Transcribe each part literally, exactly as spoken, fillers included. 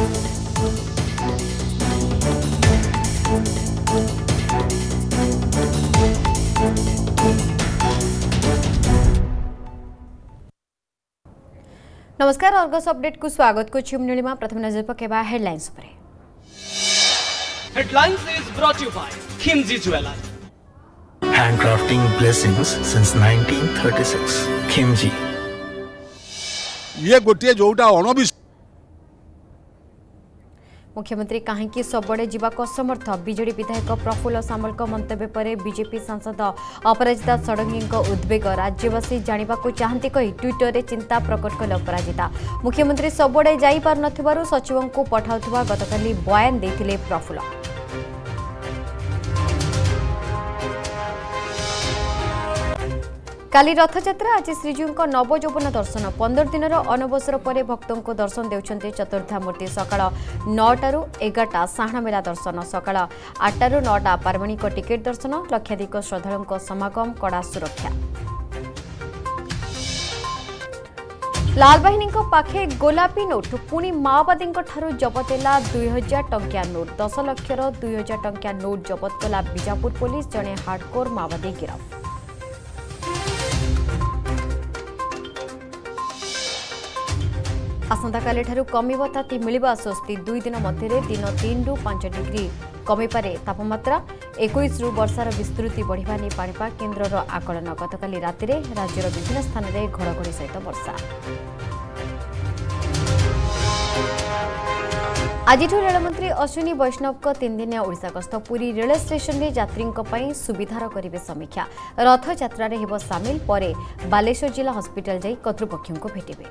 नमस्कार Argus update को स्वागत को नीलिमा प्रथम नजर पकेबा हेडलाइंस पर। Headlines is brought to you by Khimji Jewelers. Handcrafting blessings since nineteen thirty-six. Khimji. ये गोटे जोटा अनविश्वास मुख्यमंत्री कहीं सबड़े जावाक असमर्थ बीजेडी विधायक प्रफुल्ल सामल मंतव्य पर बीजेपी सांसद अपराजिता षडंगी उद्वेग राज्यवासी जानवाक चाहती कही ट्विटर में चिंता प्रकट कले अपराजिता मुख्यमंत्री सबड़े जापार न सचिवों को पठाउथुवा गतकाली बयान देथिले प्रफुल्ल। काली रथयात्रा आज श्रीजीव नवजौवन दर्शन पंदर दिन अनवसर पर भक्तों को दर्शन देउछन्ते चतुर्थामूर्ति सकाळ नौटारू एगारटा साहना मेला दर्शन सकाळ आठटारू नौटा पार्वणिक टिकेट दर्शन लक्षाधिक श्रद्धालुओं समागम कड़ा सुरक्षा। लाल बाहिनी पाखे गोलापी नोट पुणी माओवादी जबत है दुई हजार टंकिया नोट दस लक्षर दुई हजार टंकिया नोट जबत कला बीजापुर पुलिस जड़े हार्डकोर माओवादी गिरफ। आसंताकाली ठारू कमिब ताती मिलिबा स्वस्ति दुई दिन मध्य दिन तीन रु पांच डिग्री कमिपारे तापमात्रा इक्कीस रु वर्षार विस्तृति बढ़िबा नै पाणीपाग केन्द्रर आकलन गतकाली रातिरे राज्यर विभिन्न स्थान में घड़घड़ी सहित वर्षा। आज रेलमंत्री अश्विनी वैष्णव तीन दिन ओडिशा गस्त पुरी रेल स्टेशन में यात्री सुविधार करेंगे समीक्षा रथ यात्रा हेब सामिल पर बालेश्वर जिला हस्पिटाल जाई कर्तृपक्षों को भेटिबे।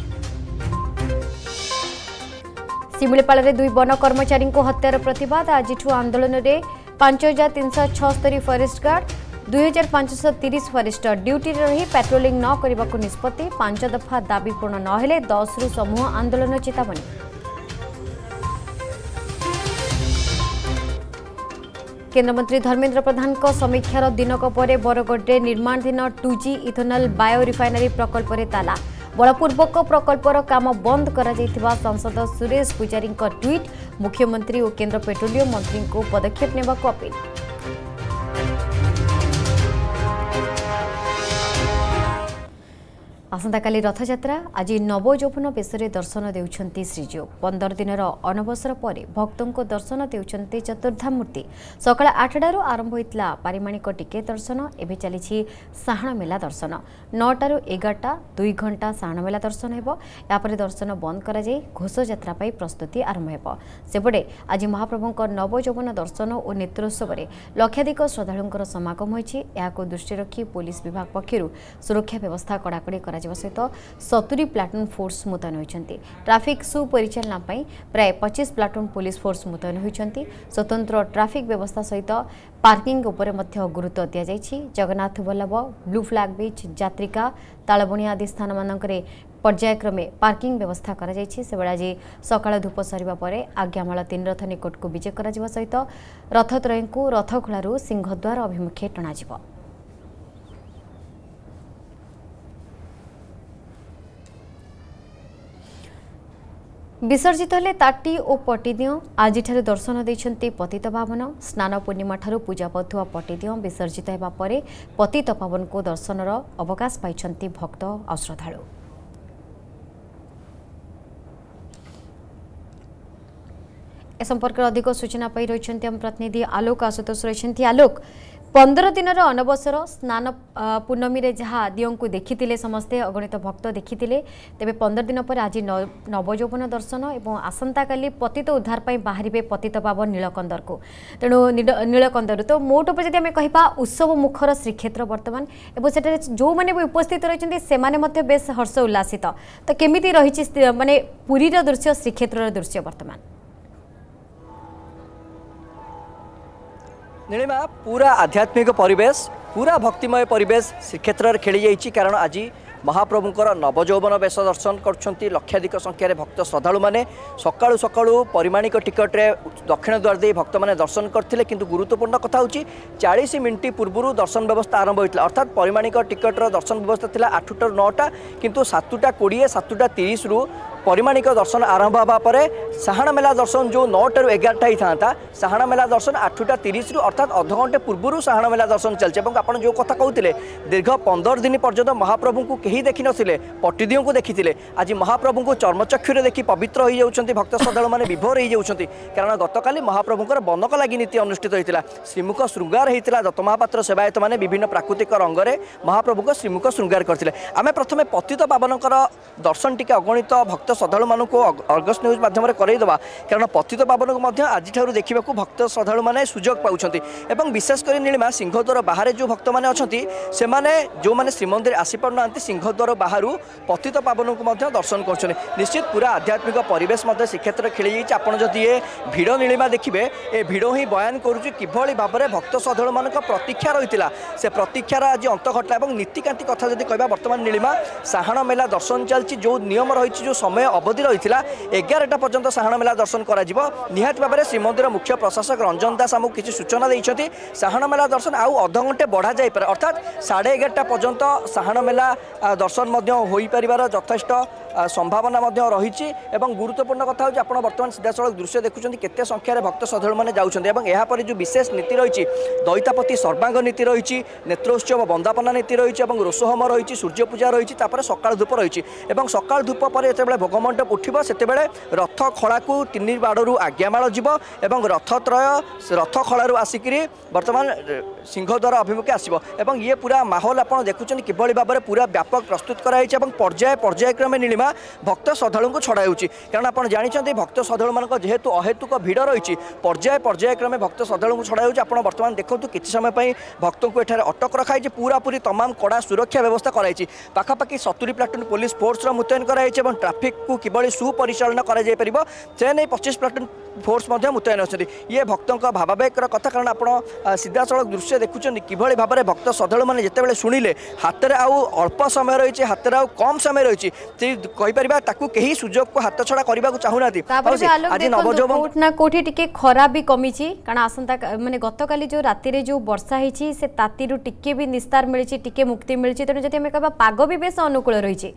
सिमुलीपाल दुई वन कर्मचारी को हत्यार प्रतिवाद आज आंदोलन में पांच हजार तीन सौ छस्तरी फरेस्ट गार्ड दुई हजार पांचश तीस फरेस्ट ड्यूटी रही पेट्रोलिंग न करने को निष्पत्ति पांच दफा दाबी पूर्ण नहेले दस रु समूह आंदोलन चेतावनी। केन्द्रमंत्री धर्मेन्द्र प्रधान को समीक्षार दिनक पर बरगढ़ निर्माणाधीन two G ethanol bio refinery प्रकल्प में ताला बलपूर्वक प्रकल्पर काम बंद करा जायथिबा सांसद सुरेश पुजारी ट्वीट मुख्यमंत्री और केन्द्र पेट्रोलियम मंत्री को पदक्षेप नेबा को अपील। आसंताकाली रथयात्रा आज नवजौवन बेशरे दर्शन देउछन्ति श्रीजीव पंदर दिन अनवसर पर भक्तों को दर्शन देउछन्ति चतुर्थामूर्ति सकाळ आठटारू आरंभ होइतला पारिमाणिक टिकेट दर्शन एबे चली साहना मेला दर्शन नौटारू एगारटा दुई घंटा साहना मेला दर्शन हेबो यापर दर्शन बंद करा जाई घोष यात्रा पाई प्रस्तुति आरंभ हेबो। सेपटे आज महाप्रभुंक नवजौवन दर्शन और नेत्रोत्सव में लक्षाधिक श्रद्धालुंकर समागम होइछि याको दृष्टि रखी पुलिस विभाग पक्षरु सुरक्षा व्यवस्था कड़ाकड़ी करा सहित सत्तरी प्लाटून फोर्स मुतयन होती ट्राफिक सुपरिचालना प्राय पच्चीस प्लाटून पुलिस फोर्स मुतयन होती स्वतंत्र ट्राफिक व्यवस्था सहित पार्किंग उपर गुरुत्व दि जाइछि। Jagannath Vallabh blue flag beach जात्रिका तालबणी आदि स्थान मानकरे पर्यायक्रमे पार्किंग व्यवस्था करा जाइछि। सेबळे आज सकाळ धूप सरिबा परे आज्ञामाल तीन रथ निकट को विजय करा जिबा सहित रथत्रयी को रथखोलारू सिंहद्वार अभिमुखे टणाजिबो। विसर्जित हेले ताटी और पटिदिय आज दर्शन देइछन्ति पतित पावन स्नान पूर्णिमा ठारू पूजा पाउथुवा पटिदिय विसर्जित हेबा परे पतित पावन को दर्शनर अवकाश पाइछन्ति भक्त और श्रद्धालु। ए संपर्क अधिक सूचना पाई रही हम प्रतिनिधि आलोक आशुतोष रही। आलोक पंदर दिन अनवसर स्नान पूर्णमी रे जहाँ दियों को देखी समस्ते अगणित भक्त देखी तेरे पंदर दिन पर आज नवजौवन दर्शन और आसंता काली पतित उद्धार पर बाहर पतित पावन नीलकंदर को तेणु नीलकंदर तो मोट उपर जब कह उत्सव मुखर श्रीक्षेत्र बर्तमान और जो मैंने भी उपस्थित रही से बेस हर्ष उल्लासित तो केमी रही माने पुरी दृश्य श्रीक्षेत्र दृश्य बर्तमान नीलिमा पूरा आध्यात्मिक परिवेश पूरा भक्तिमय परिवेश श्रीक्षेत्र खेली जाइए कारण आज महाप्रभुंकर नवजौवन बेश दर्शन कर लक्षाधिक संख्यार भक्त श्रद्धालु मैंने सका सका परिमाणिक टिकट रे दक्षिण द्वार दे भक्त मैंने दर्शन करते किंतु गुरुत्वपूर्ण कथा होची चालीस मिनिट पूर्व दर्शन व्यवस्था आरंभ होता अर्थात परिमाणिक टिकट दर्शन व्यवस्था थी आठटा नौटा किंतु सातटा कोड़े सातटा तीस रु परिमाणिक दर्शन आरंभ हवा पर साहाण मेला दर्शन जो नौटू एगारटा ही था साहाण मेला दर्शन आठटा तीस रु अर्थात अधघंटे पूर्व साहाण मेला दर्शन चलছে এবং ଆପଣ जो कथा कहते दीर्घ पंदर दिन पर्यंत महाप्रभु को कहीं देखी नथिले पट्टिदियों को देखी आज महाप्रभु को चर्मचक्षुरे देखी पवित्र हो जाउछंती भक्त श्रद्धालु माने विभोर हो जाउछंती कारण गतकाली महाप्रभुकर बनक लागि नीति अनुष्ठित होइतिला श्रीमुख श्रृंगार होइतिला दत्त महापात्र सेवायत माने विभिन्न प्राकृतिक रंगरे महाप्रभु को श्रीमुख श्रृंगार करथिले आमे प्रथमे पतित पावनकर दर्शन टिके अगणित भक्त श्रद्धालु मानकु अर्गस न्यूज माध्यम करई दबा कारण पतित पावन को मध्य आज ठारू देखिबाकू भक्त श्रद्धालु माने सुजोग पाउछंती एवं विशेष कर नीलिमा सिंहद्वार बाहर जो भक्त माने अछंती से माने जो माने श्रीमंदिर आसी पारनांती सिंहद्वार बाहरु पतित पावन को मध्य दर्शन करछन निश्चित पूरा आध्यात्मिक परिवेश मध्य श्रीक्षेत्र खेली जाइए आपड़ जदि ये भिड़ नीलिमा देखिए ए भिड़ ही बयान करुच्ची किभली भाव में भक्त श्रद्धालु मान प्रतीक्षा रही से प्रतीक्षार आज अंत घटला और नीतिकांति कथा जब कह बर्तमान नीलिमा साहाण मेला दर्शन चलती जो नियम रही जो समय अवधि रही एगारटा पर्यंत साहाण मेला दर्शन कर निहाती भाव में श्रीमंदिर मुख्य प्रशासक रंजन दास आमको किसी सूचना देते साहाण मेला दर्शन आउ अध घंटे बढ़ा जापे अर्थात साढ़े एगारटा पर्यंत साहाण मेला दर्शन हो पार यथेष्ट संभावना रही गुरुत्वपूर्ण कथा हूँ आप बर्तमान सीधासल दृश्य देखुं केते संख्यार भक्त श्रद्धालु मैंने जाऊँच जो विशेष नीति रही दैतापति सर्वांग नीति रही नेत्रोत्सव बंदापना नीति रही रोषहोम रही सूर्य पूजा रही सकाल धूप रही सकाल धूप पर जो भोगमंडप उठब से रथ खला को तीन बाड़ू आज्ञामाल जीव और रथत्रय रथ खलू आसिक बर्तमान सिंहद्वार अभिमुखे आसो ये पूरा माहौल आप देखुं किभली भाव में पूरा व्यापक प्रस्तुत कराई पर्याय पर्यायक्रमे नीलिमा भक्त श्रद्धालु को छड़ा कारण आप जानते भक्त श्रद्धालु मान जेहेतु अहेतुक भिड़ रही पर्याय पर्यायक्रमे भक्त श्रद्धालु को छड़ा आप बर्तमान देखो किसी समय भक्त को एठार अटक रखाई पूरा पूरी तमाम कड़ा सुरक्षा व्यवस्था कराई पाखापाखि सत्तरी प्लाटून पुलिस फोर्स मुतयन कराई ट्राफिक को किभली सुपरिचालन कर पच्चीस प्लाटून फोर्स मुतयन अच्छे ये भक्तों भावावेगर कथा कारण आप सीधा सड़क दृश्य देखुं किभली भाव में भक्त श्रद्धालु मैंने जितेबाला शुणिले हाथ में आउ अल्प समय रही हाथ में आउ कम समय रही कहीपर कहीं सुजोग को हाथ छड़ा करने को चाहूना आज नवजोबन कोठी टिके खरा भी कमी कारण आसंता माने गतकाली जो राति रे जो वर्षा होती से ताती टिके भी निस्तार मिली टिके मुक्ति मिली तेणु जब आम कह पाग भी बेस अनुकूल रही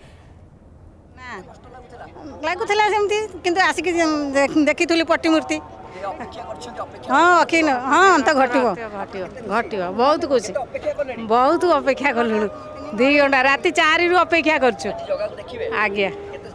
लगुला सेमती आसिक देखी पट्टीमूर्ति हाँ अखी हाँ तो घटो घटो बहुत कुछ बहुत अपेक्षा कलु दी घंटा राति चार रु अपेक्षा कर आज्ञा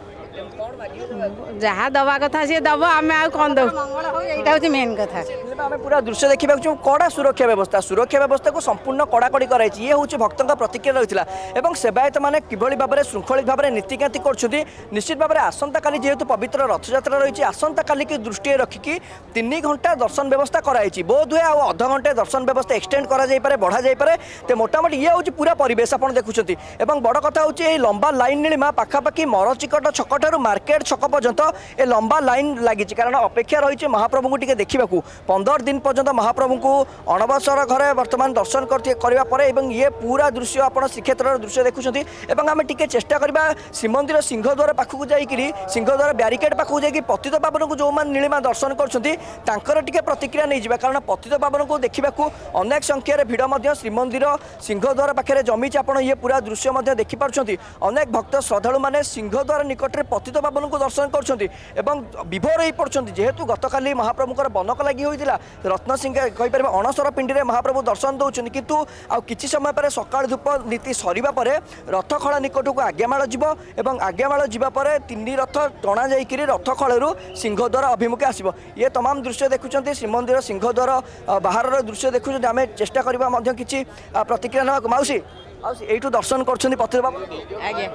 जहाँ दवा कथा सी दब आम कौन दो ये मेन कथा आम पूरा दृश्य देखा कड़ा सुरक्षा व्यवस्था सुरक्षा व्यवस्था को संपूर्ण कड़ाकड़ी कराई ये हूँ भक्तों प्रतिक्रिया रही है सेवायत मैंने किभली भाव में श्रृंखलित भाव में नीतिकांति कर निश्चित भाव में आसंता काली जेहेतु पवित्र रथयात्रा रही आसंता काली की दृष्टि रखिकी तीन घंटा दर्शन व्यवस्था कराई बोध हुए आउ अध घंटे दर्शन व्यवस्था एक्सटेंड कर बढ़ा जापे तो मोटामोटी ये हूँ पूरा परिवेश आप देखुं बड़ कथा हूँ लंबा लाइन नीलिमा पाखापाखि मरचिकट छक ठारू मार्केट छक पर्यंत ए लंबा लाइन लगी कारण अपेक्षा रही महाप्रभु को देखा पंदर दिन पर्यंत महाप्रभु को अणबसर घरे वर्तमान दर्शन करने ये पूरा दृश्य आप श्रीक्षेत्र दृश्य देखुं आम टे चेष्टा करवा श्रीमंदिर सिंहद्वार पाखक जाकि सिंहद्वार ब्यारिकेड पाखक जाकि पतित पावन को जो मैंने नीलिमा दर्शन कर प्रतिक्रिया नहीं जावा कारण पतित पावन को देखा अनेक संख्यार भिड़ श्रीमंदिर सिंहद्वार पाखे जमी आप ये पूरा दृश्य देखिपुं अनेक भक्त श्रद्धालु मैंने सिंहद्वार निकट में पतित पावन को दर्शन कर विभोर हो पड़ते जेहेतु गतकाली महाप्रभुकर बनक लगी होता रत्न सिंह कहीपर अणसर पिंडी में महाप्रभु दर्शन दौरान किंतु आ किसी समय पर सकाल धूप नीति सरिबा परे रथ खला निकट को आज्ञामाल जीव और आज्ञामाल जावापर तीन रथ टणा जाकि रथ खलू सिंहद्वार अभिमुखे आसो ये तमाम दृश्य देखुं श्रीमंदिर सिंहद्वार बाहर दृश्य देखुं आम चेष्टा करवा कि प्रतिक्रिया ना मौसी यू दर्शन कर पतित आज्ञा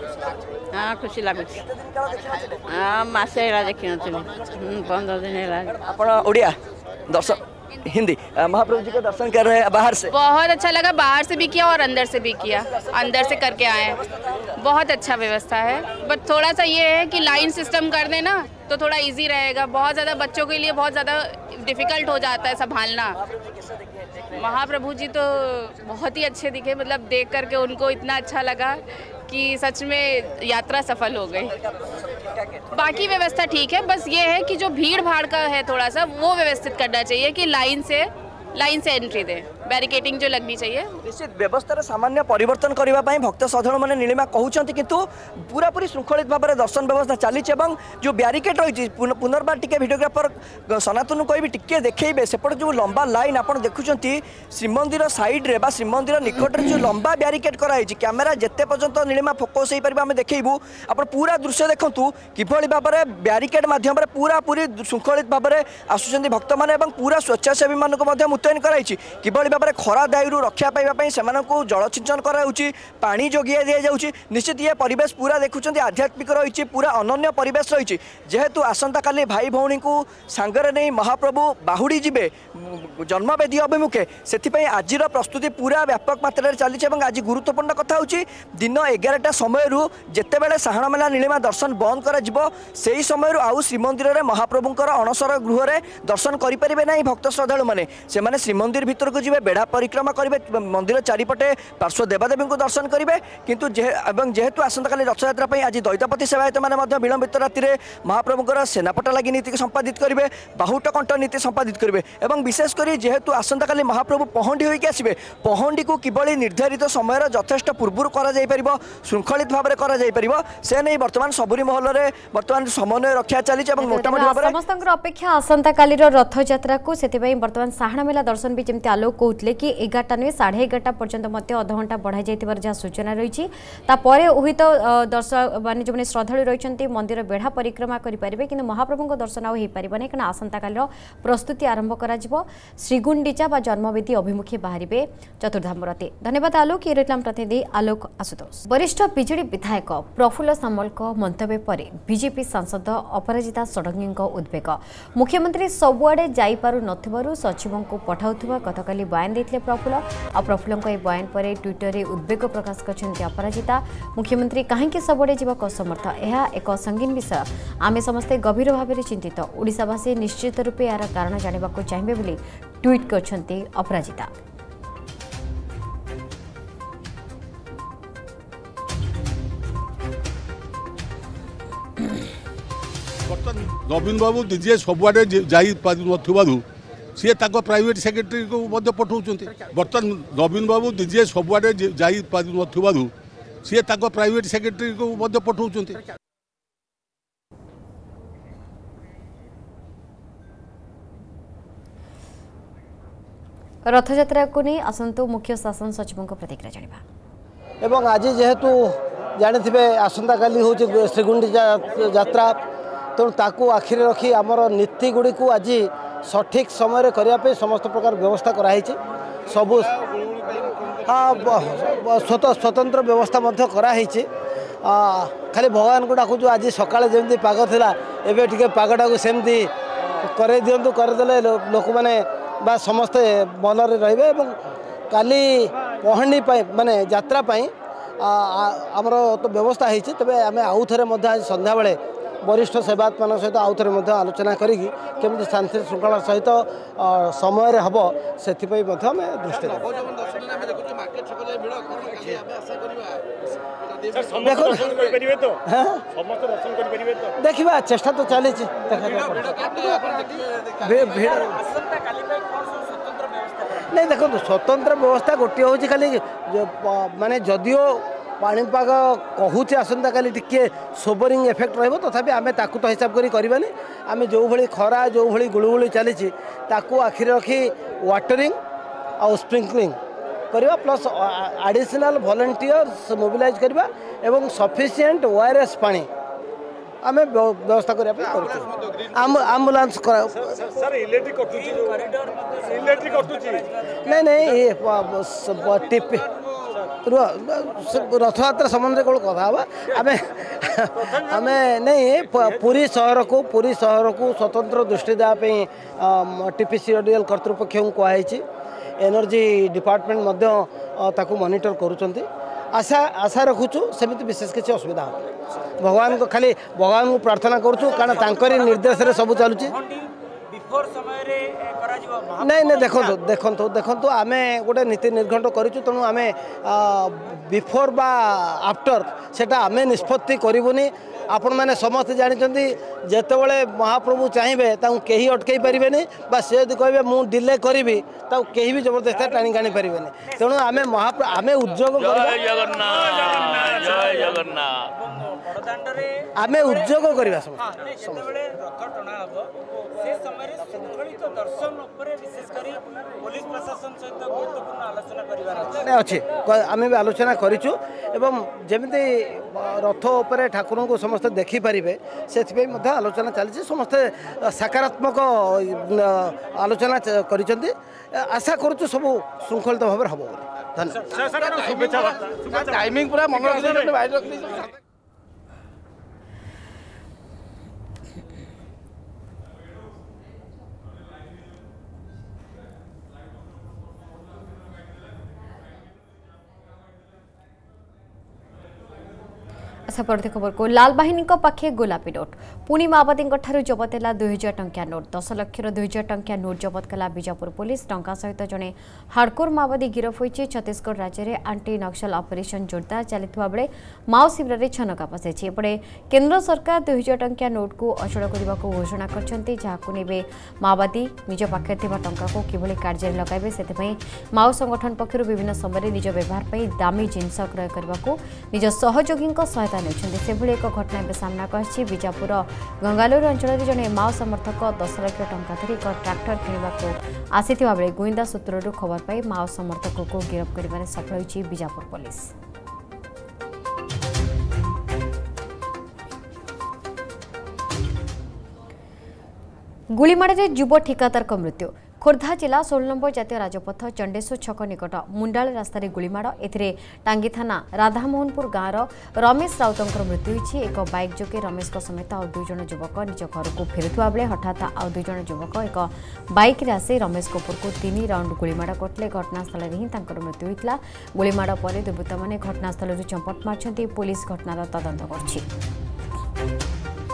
हाँ खुशी लगुच हाँ मसे देखी नी पंद्रह दिन ओडिया दर्शन हिंदी महाप्रभु जी का दर्शन कर रहे हैं बाहर से बहुत अच्छा लगा बाहर से भी किया और अंदर से भी किया अंदर से करके आए बहुत अच्छा व्यवस्था है बट थोड़ा सा ये है कि लाइन सिस्टम कर देना तो थोड़ा इजी रहेगा बहुत ज़्यादा बच्चों के लिए बहुत ज़्यादा डिफ़िकल्ट हो जाता है संभालना महाप्रभु जी तो बहुत ही अच्छे दिखे मतलब देख करके उनको इतना अच्छा लगा कि सच में यात्रा सफल हो गई बाकी व्यवस्था ठीक है बस ये है कि जो भीड़ भाड़ का है थोड़ा सा वो व्यवस्थित करना चाहिए कि लाइन से लाइन से एंट्री दें, बैरिकेटिंग जो लगनी चाहिए। निश्चित व्यवस्था सामान्य परिवर्तन करने भक्त श्रद्धालु मैंने नीलिमा कहते किंतु पूरा पूरी श्रृंखलित भाव में दर्शन व्यवस्था चली जो ब्यारिकेड रही पुनर्बार टिके भिडियोग्राफर सनातन कह टिके देखेबे सेपटे जो लंबा लाइन आप देखुं श्रीमंदिर साइड्रे श्रीमंदिर निकट में जो लंबा ब्यारिकेड कराई कैमेरा जिते पर्यंत नीलिमा फोकस हो पारे आम देखू आप पूरा दृश्य देखूँ किभली भाव में ब्यारिकेड मध्यम पूरा पूरी श्रृंखलित भाव में आसुच्च भक्त मैंने पूरा स्वेच्छासेवी मानक मुतयन कराई किभली भाव में खरा दायु रक्षा पाइबापी से जलसिंचन कराऊँगी पानी जोगिया दि जाऊँगी निश्चित ये परिवेश पूरा देखुं आध्यात्मिक रही पूरा अनन्य परिवेश रही जेहेतु आसंता काली भाई भौणी को सांगरे नहीं महाप्रभु बाहुड़ी जीवे जन्मवेदी अभिमुखे से आज प्रस्तुति पूरा व्यापक मात्रा चली आज गुरुत्वपूर्ण कथा हूँ दिन एगारटा समय जिते बड़े साहाण मेला नीलिमा दर्शन बंद कर समय आउ श्रीमंदिर में महाप्रभुंर अणसर गृह में दर्शन करें ना भक्त श्रद्धालु मैंने से श्रीमंदिर भीतर को जी बेढ़ा परिक्रमा करेंगे मंदिर चारिपटे पार्श्व देवादेवी को दर्शन करेंगे किंतु जेहेतु आसंता काली रथयात्रा आज दैतपति सेवायत मैंने विलंबित राति महाप्रभुंर सेनापटा लगी नीति संपादित करेंगे बाहुट कंठ नीति संपादित करेंगे और विशेषकर जेहेतु आसंता काली महाप्रभु पहंडी होकर आसवे पहंडी को किभली निर्धारित समय यथेष्ट पूर्व कर श्रृंखलित भाव में कर से नहीं बर्तमान सबुरी महल में बर्तमान समन्वय रक्षा चली मोटामोटी भाव में समस्त अपेक्षा आसंता काली रथयात्रा को से बर्तमान साहाण मेला दर्शन भी जमी आलोक कहते कि एगारटा नुहे साढ़े एगारटा पर्यंत अधघंटा बढ़ाई जहाँ सूचना रही हुई तो दर्शक मान जो श्रद्धालु रही मंदिर बेढ़ा परिक्रमा करेंगे कि महाप्रभु दर्शन हो पारे कारण आसंता काली प्रस्तुति आरंभ कर श्रीगुंडीचा बा जन्मवेदी अभिमुखे बाहर चतुर्धामूर्ति। धन्यवाद आलोक। ये रहा प्रतिनिधि आलोक आशुतोष। वरिष्ठ बिजेडी विधायक प्रफुल्ल सामल मंतव्य पर बीजेपी सांसद अपराजिता षडंगी उद्वेग मुख्यमंत्री सबुआड़े जापारु नथिबारु सचिवों को पठाउथुवा गतकाली बयान देथिले प्रफुल्ल आ प्रफुल्लଙ୍କ ए बयान पर ट्विटर रे उद्वेग प्रकाश करछन्ती अपराजिता। मुख्यमंत्री काहेकि सबुआड़े जीवा असमर्थ यह एक संगीन विषय आमे समस्ते गभीर भाव में चिंतित ओडिशावासी निश्चित रूपे यार कारण जानिबा को चाहिए बोली ट्वीट करछन्ती अपराजिता। नवीन बाबू दिजे सबुआडे जाई सी प्राइवेट सेक्रेटरी को पठाऊँ बर्तमान नवीन बाबू दिजे सबुआडे जाई सी प्राइवेट सेक्रेटरी को पठाऊँ। रथयात्रा को नहीं आसंतु मुख्य शासन सचिवों को प्रतिक्रिया जानिबा एवं आज जेहेतु जानिथिबे आसंता काली हूँ श्रीगुंडी यात्रा तेणु ताकू आखिरी रखी आमर नीति गुड़ी को आज सठिक समय करने समस्त प्रकार व्यवस्था कराई सबू हाँ स्वतंत्र व्यवस्था कराई खाली भगवान को डाकुचु आज सकाଳେ जमी पाग थिला एबे टिके पागटा को सेमती करे दिंतु करदे लोक मैंने बा समस्ते भलरे रहिबे एवं काली पहंडी माने यात्रा आमर तो व्यवस्था होती तेज आम आउ थे आज संध्या बेले वरिष्ठ सेवायत मान सहित आउ थे आलोचना करी केमती शांति श्रृंखला सहित समय हम से दृष्टि देखा चेष्टा तो चली नहीं देखो स्वतंत्र व्यवस्था गोटे हूँ खाली माने जदियो पाणीपाग कहूचे आसंता काली टिके सोबरिंग इफेक्ट रहिबो तथापि आमे ताकू तो हिसाब करी करबानी आमे जो भली खरा जो भली गुळुगुळी चली ताकू आखिर रखी वाटरिंग और स्प्रिंकलिंग करवा प्लस एडिशनल वॉलंटियर्स मोबिलाइज करवा एवं सफिशिएंट ओआरएस पानी आमे व्यवस्था करबा एम्बुलेंस सर इलेक्ट्रिक कटुची इलेक्ट्रिक कटुची नहीं नहीं ये टिप रथयात्रा संबंध कौन कथा आम आम नहीं पुरी सहर को पुरी सहर को स्वतंत्र दृष्टि देवाई टीपीसीओडीएल कर्तृपक्ष को कहुई एनर्जी डिपार्टमेंट ताकू मॉनिटर करुँच आशा आशा रखुचु सेमती विशेष किसी असुविधा हो भगवान को खाली भगवान को प्रार्थना करुचु कारण तांकरी निर्देश रे सब चलुची नहीं नहीं देखो देखो देखो आम गोटे नीति निर्घंट करूँ तेणु आम बिफोर बा आफ्टर सेटा आम निष्पत्ति करूनी आपण मैंने समस्त जानते जितेबले महाप्रभु चाहिए कहीं अटकई पारे बा सी यदि कहे मुझे डिले करी कहीं भी जबरदस्त टाणी टाणी पारे तेणु आम महाप्रभु आम उद्योग आम उद्योग करवा अच्छे आम भी आलोचना करूँ जमी रथ उपर ठाकुर को समस्त देखिपारे से आलोचना चली समस्ते सकारात्मक आलोचना कर आशा करुँ सब श्रृंखलित भाव हम धन्यवाद। परवर्ती खबर को लाल बाहिनी पाखे गोलापी नोट पुणी माओवादी जबत है दुई हजार टंकिया नोट दस लक्षर दुई हजार टंकिया नोट जबत कला बीजापुर पुलिस टंका सहित जड़े हार्डकोर माओवादी गिरफ होती छत्तीसगढ़ राज्य में आंटी नक्सल ऑपरेशन जोरदार चलता बेले माओ शिविर में छनका पसाई एपटे केन्द्र सरकार दुई हजार टंकिया नोट को अचल करने को घोषणा कर माओवादी निज पाखे टंका को किभली कार्य लगाइबे से माओ संगठन पक्षर विभिन्न समय निज व्यवहार पर दामी जिनस क्रय करने को निज सहयोगी सहायता से एक घटना ए सामना कर बीजापुर गंगालूर अंचल जड़े माओ समर्थक दस लाख टंका धरी एक ट्राक्टर किणवाक आसीथिबा बेले गुइंदा सूत्ररू खबर पाई माओ समर्थक को गिरफ्त कर सफल होइछि बीजापुर पुलिस। गुलीमाड़े युव ठिकादार मृत्यु खोर्धा जिला षोल नंबर जातीय राजपथ चंडेश्वर छक निकट मुंडाल रास्तार गुलीमाड़ ए टांगी थाना राधामोहनपुर गाँवर रमेश राउतर मृत्यु होती एक बाइक जोगे रमेश समेत आउ दुई जन युवक निज घर को फेरुवा बेले हठात आउ दुई जन युवक एक बाइक आसी रमेश कपूर को तीन राउंड गुलीमाड़ करते घटनास्थल में ही मृत्यु होता। गुलीमाड़ पर दुर्वृत्त मैंने घटनास्थल चंपट मार्च पुलिस घटनार तदंत कर।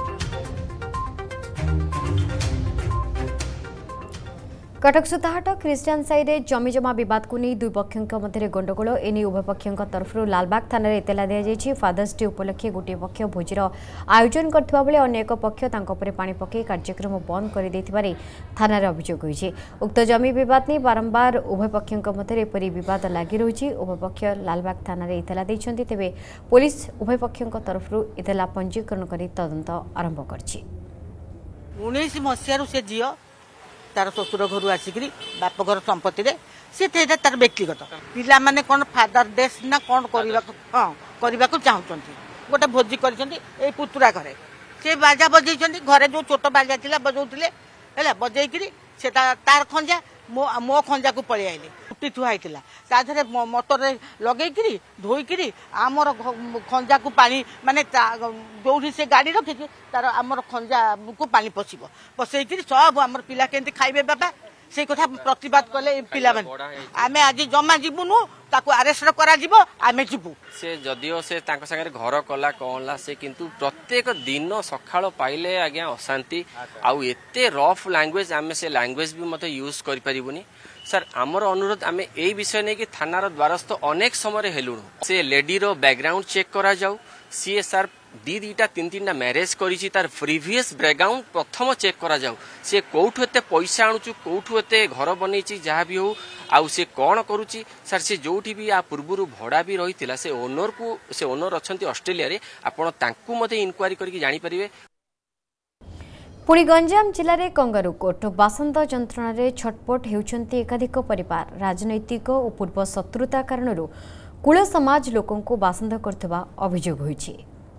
कटक सुताहाट क्रिश्चियन साई जमी जमा बद को नहीं दुई पक्षों मध्य गंडगोल एने उभय पक्षों तरफ लालबाग थाना एतला दी फादर्स डे उपलक्षे गोटे पक्ष भोजीर आयोजन करथिबा बेले अन्य एक पक्ष पानी पकई कार्यक्रम बंद कर थाना अभियोग होइछि। उक्त जमी बद नहीं बारंबार उभय पक्षों मध्य एपरी बद लगी रही उभय पक्ष लालबाग थाना एतला देइछन्ति तेबे पुलिस उभय पक्षों तरफ एतला पंजीकरण कर तदंत आरंभ करछि। उन्नीस मसीह से झील तार शशुर घर आसिक बाप घर संपत्ति सी तार व्यक्तिगत पिला माने कौन फादर डेस ना कौन हाँ करने को चाहते गोटे भोजी कर पुतुरा घरे से बाजा बजे घरे जो छोट बाजा था बजाऊे है बजे से तार खंजा मो मो खंजा को पलि आइले फुटी थुआई ताधे मटर लगे धोईकी आमर खंजा को पानी माने जो से गाड़ी रखी तार आमर खंजा को पानी पशिब पसईकि सब आमर पिला केंती खाइबे बाबा से कथा प्रतिवाद कले पिला आम आज जमा जीवुनु ताको अरेस्ट करा जीवो आमे जीवु से जदियो से तांको संगे घर कला कला से किंतु प्रत्येक दिन सकाळ पाइले आज्ञा अशांति आउ एते रफ लैंग्वेज आमे से लैंग्वेज भी मते यूज करि परिबुनी सर आमर अनुरोध आमे एई विषय ने कि थानार द्वारस्थ अनेक समय हेलुनु से लेडी रो बैकग्राउंड चेक करा जाऊ सी सर दी दीटा तीन तीन मैरेज करी तार प्रिवियस बैकग्राउंड प्रथम चेक करा जाऊ से कोठु एते पैसा आणुचु कोठु एते घर बनैछि जहाँ भी हो आउ से कौन करुच्ची सर से जोठी भी आ पूर्व भड़ा भी रही से ओनर को से ओनर अच्छा ऑस्ट्रेलिया रे आपण तांकु मते इनक्वारी करके जानि परिबे। पुणी गंजाम जिले में कंगारू कोर्ट बासंद जंत्रणा रे छटपट हेउछंती एकाधिक परिवार राजनैतिक और पूर्व शत्रुता कारणरू कुल समाज लोकों को बासंद करथबा अभियोग होइछि।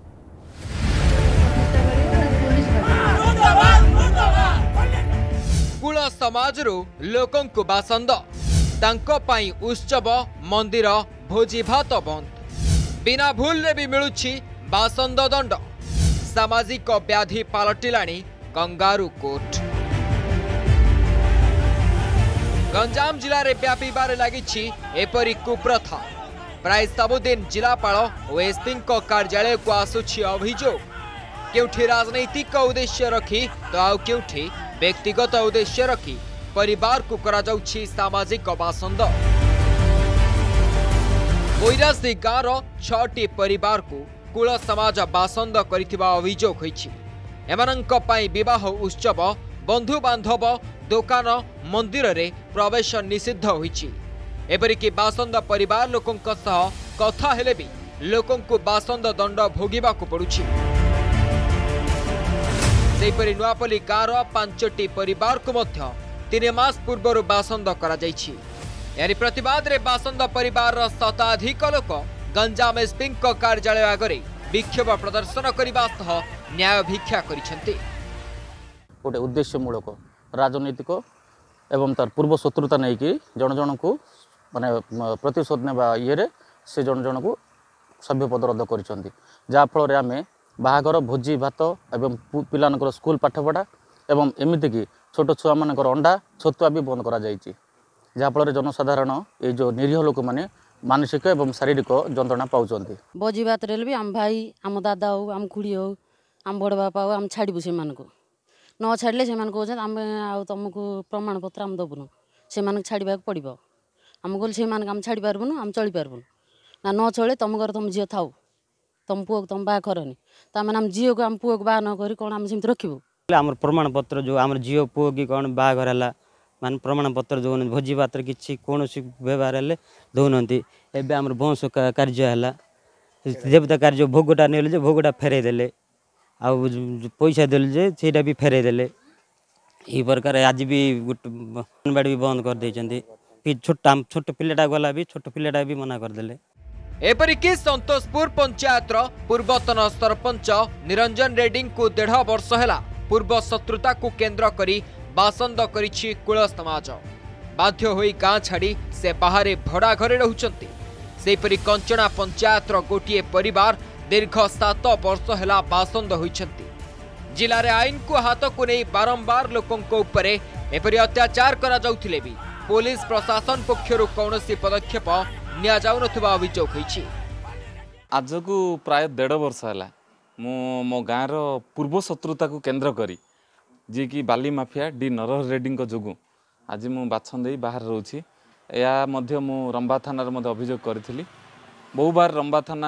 कुल समाज लोकों को बासंद तांको पाई उत्सव मंदिर भोजी भात बंद बिना भूल रे भी मिलुछि बासंद दंड सामाजिक व्याधि पलटिलाणी कंगारू कोर्ट। गंजाम जिले में व्यापीबार लगी एपरी कुप्रथा प्राय सबुदिन जिलापाल और एसपी कार्यालय को आसुछि अभियोग केउठी राजनैतिक उद्देश्य रखी तो आउ केउठी व्यक्तिगत उद्देश्य रखी परिवार को करा जाउछि सामाजिक बासंद। बैरासी गाँवर छटी परिवार को कुल समाज बासंद करिथिबा अभियोग होइछि। एमानंक पई विवाह उत्सव बंधु बांधव दुकान मंदिर रे प्रवेश निषिद्ध होइछि। एपरिक बासंद परिवार लोकों सह कथा हेले भी लोकों को बासंद दंड भोगिबा को पड़ुछि। सेहिपरि नुआपल्ली गाँवर पांचटी परिवार को मध्य तीन मास पूर्व बासंद करा जाइछि। यानी प्रतिवाद रे बासंद परिवार शताधिक लोक गंजाम एसपी कार्यालय आगे विक्षोभ प्रदर्शन करने सह न्याय भिक्षा करिसेंति। गोटे उद्देश्यमूलक राजनैतिक एवं तार पूर्व शत्रुता नहीं कि जन जन को माने प्रतिशोध नेबा ये से जन जन को सभ्य पद रद्द करिसेंति। जाफल आम बाहागर भोजी भात एवं पिलानकर स्कूल पाठपढ़ा एवं एमती कि छोट छुआ मानकर अंडा छतुआ भी बंद करा जायछि। जाफल जनसाधारण ये जो निरीह लोक मैंने मानसिक एवं शारीरिक जंत्रणा पाउछन्ति। भोजी भात रे भी आम भाई आम दादा हो आम खुड़ी हो आम बड़ बापा हो आम छाड़बू से न छाड़े से आम तुमको प्रमाण पत्र आम दबुन से छाड़ा पड़ो आम कहल से आम छाड़ी पार्बुन आम चली पार्बुन ना न चले तुम घर तुम झील थाऊ तुम पुओ तुम बाहा करनी ताने आम झील को आम पुओ बाहा न करी कौन आम सेमती रखू आम प्रमाण पत्र जो आम झील पुओ कि कौन बाहाघर है मान प्रमाण पत्र दौन भोजी भात किसी कौन व्यवहार हेल्ले दौन एवं आम बंश कार्य है देवता कार्य भोगटा ने भोगटा फेरईदे आ पैसा देले से भी फेरईदे यही प्रकार आज भी अंगनवाड़ी भी बंद कर देते छोट छोट पिलाटा गला भी छोट पिलाटा भी मना करदे। एपरिक संतोषपुर पंचायत पूर्वतन सरपंच निरंजन रेड्डी को डेढ़ वर्ष है पूर्व शत्रुता को केन्द्र करी बासंद करिछि कुल समाज। बाध्य होई गाँ छाड़ी से बाहर भड़ा घरे रहउचंती। सेपरि कंचना पंचायत गोटे परिवार दीर्घ सात वर्ष है बासंद होइछंती। जिले में आईन को हाथ को नहीं बारंबार लोकों उपरे एपरि अत्याचार करा जाउथिले भी पुलिस प्रशासन पक्षरु कौनसी पदक्षेप निया जाउ नथिबा अभियोग होइछि। आज को प्राय डेढ़ वर्ष है मो मो गाँव पूर्व शत्रुता को केन्द्र करी जी कि बाली माफिया डी नरहर रेड्डी जोगु आज मु बाछंदे बाहर रोची या मध्य मु रंबा थाना रे अभियोग करी बहु बार रंबा थाना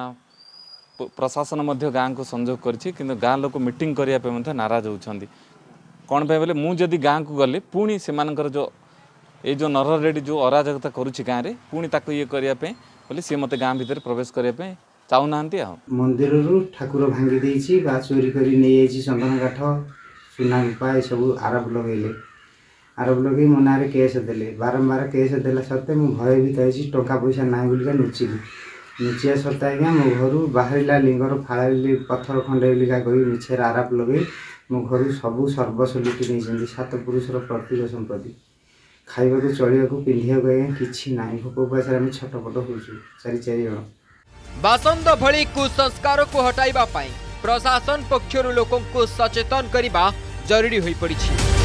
प्रशासन मध्य गाँ को संजोग करिछि किंतु गाँ लोक मीटिंग करिया पे मध्य नाराज होउछंदी। कौन पे बोले मु जदि गाँ को गले पुणी से जो ये जो नरहर रेड्डी जो अराजकता करुछि गाँ रे पुणी ताको ये करिया पे बोले सी मते गाँ भीतर प्रवेश करिया पे चाहू नांती आ मंदिर रु ठाकुर भांगी देछि बा चोरी करी नै आइछि चंदन काठ सुना रूपा सब आरोप लगे आरोप लगे मो ना केस देले बारंबार केस देला सत्ते मु भयभीत होइछि टंका पैसा ना बोलिका नुचिली नुचिया सत्ता आज्ञा मो घर बाहरिला लिंगर फाड़ी पत्थर खंडे लिखा कही मिछर आरोप लगे मो घर सब सर्वस्व लुटि नहीं सात पुरुषर प्रतीक संपत्ति खाइबा को चलिया को पिंधिया को आज्ञा किछि ना भोक उपास आम छटपट होउछु चारि चारि जण। बासंद भली कुसंस्कार को हटाइबा पाई प्रशासन पक्षरु लोकों को सचेतन करने जरूरी हो पड़ी।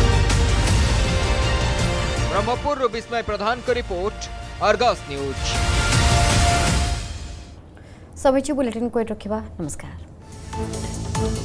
ब्रह्मपुर विस्मय प्रधान को रिपोर्ट अर्गस न्यूज। समीची बुलेटिन को रखिबा नमस्कार।